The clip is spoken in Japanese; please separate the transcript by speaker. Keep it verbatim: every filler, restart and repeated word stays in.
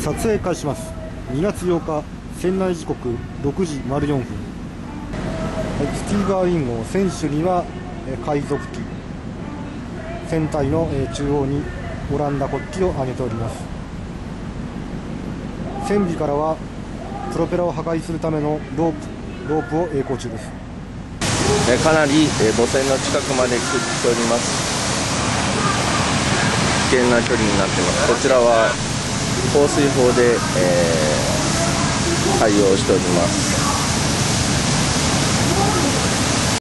Speaker 1: 撮影開始します。にがつようか、船内時刻ろくじよんふん。はい、スティーバー・ウィン号船首には海賊機、船体の中央にオランダ国旗を上げております。船尾からはプロペラを破壊するためのロープロープを曳航中です。
Speaker 2: かなり母船の近くまで来ております。危険な距離になっています。こちらは放水砲で、えー、対応しております。